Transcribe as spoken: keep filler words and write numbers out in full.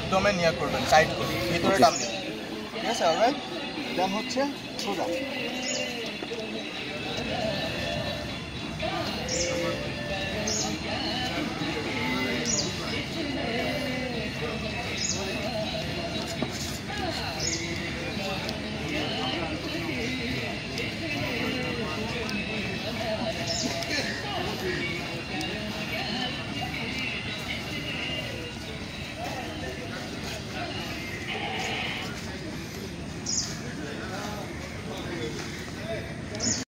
একদমই নিয়ে করবেন সাইড করে ভিতরে টান দিবেন ঠিক আছে অলরাইট দেন হচ্ছে সোজা